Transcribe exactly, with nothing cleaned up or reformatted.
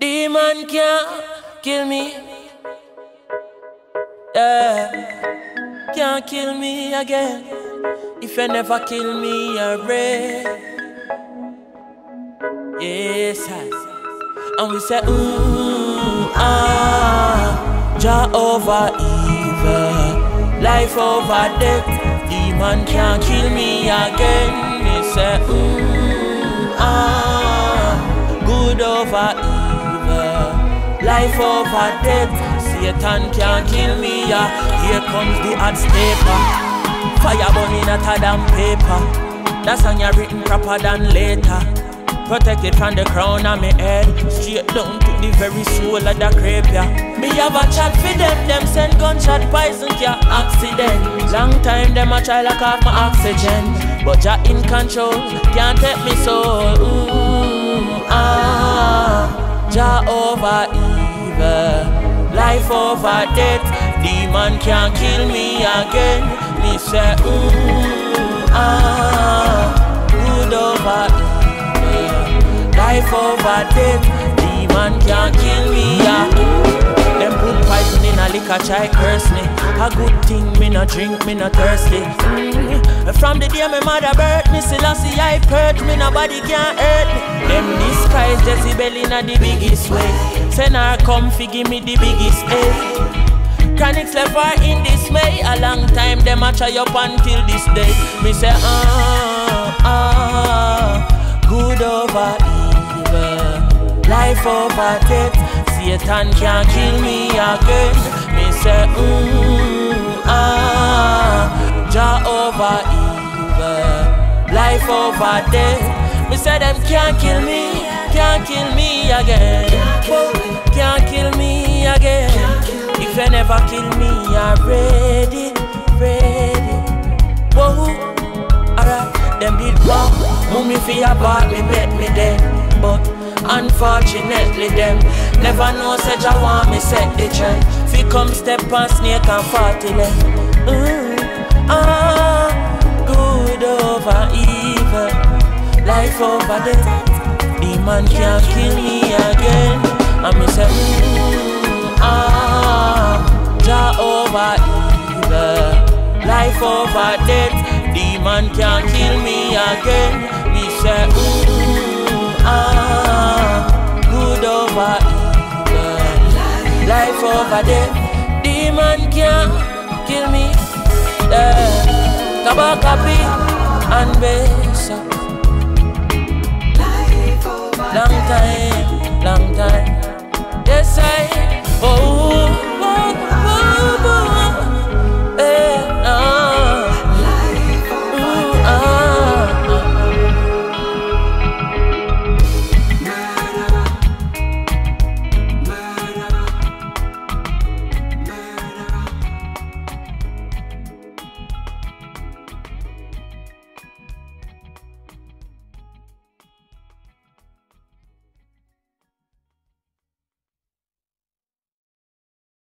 Demon can't kill me. Yeah, can't kill me again. If you never kill me, you're red. Yes, I. And we say, ooh, ah, Jah over evil, life over death. Demon can't kill me again. We say, ooh, ah, good over evil, life over death. Satan can't kill me, yeah. Here comes the hot stepper. Fire burning hotter than paper. That song you written proper than later. Protected from the crown of my head, straight down to the very soul of the grave, yeah. Me have a chat for them, them send gunshot poison, yeah, accident. Long time them a try lock off my oxygen, but Jah in control, can't take me soul. Ooh, ah, Jah over evil, life over death. Demon can't kill me again. Me say, ooh, ah, good over evil, life over death. Demon can't kill me, yeah. Them put poison in a liquor, try curse me. A good thing, me no drink, me no thirsty. mm. From the day my mother birthed me, still I see I purge me, nobody can hurt me. Them disguise Jezebel in a the biggest way. Send her come fi give me the biggest aid. Chronixx left her in dismay. A long time them a try up until this day. Me say ah, ah, good over evil, life over death. Satan can't kill me again. Me say ooh, ah, Jah over evil, life over death. Me say them can't kill me, can't kill me again. Whoa, can't kill me again. If you never kill me, you're ready, ready. Whoa, alright, them did walk. Mummy fi a bar, me bet me them. But unfortunately them never know say Jah want me set the trend. Fi come step on snake and forty leg. mm, Ah, good over evil, life over death. Demon can't kill me again. And me say mm, ah, Jah over evil, life over death. Demon can't kill me again. Me say ooh, ah, good over evil, life over death. Demon can't kill me. Yeah, Kabakapi and Besa. Long time, long time. Yes I.